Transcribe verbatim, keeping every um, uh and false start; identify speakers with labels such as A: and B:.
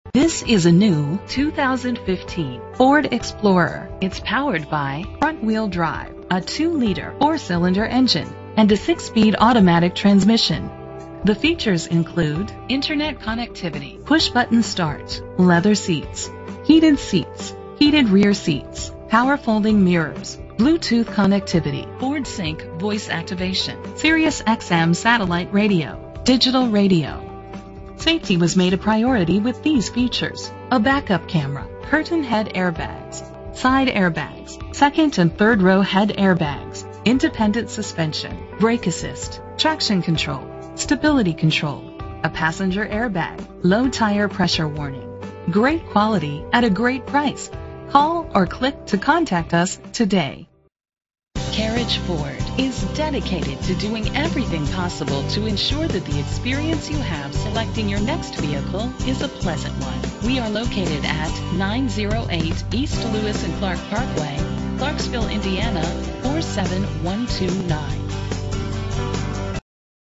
A: This is a new two thousand fifteen Ford Explorer. It's powered by front-wheel drive, a two liter four-cylinder engine, and a six-speed automatic transmission. The features include internet connectivity, push-button start, leather seats, heated seats, heated rear seats, power folding mirrors, Bluetooth connectivity, Ford Sync voice activation, Sirius X M satellite radio, digital radio. Safety was made a priority with these features: a backup camera, curtain head airbags, side airbags, second and third row head airbags, independent suspension, brake assist, traction control, stability control, a passenger airbag, low tire pressure warning. Great quality at a great price. Call or click to contact us today. Carriage Ford is dedicated to doing everything possible to ensure that the experience you have selecting your next vehicle is a pleasant one. We are located at nine oh eight East Lewis and Clark Parkway, Clarksville, Indiana four seven one two nine.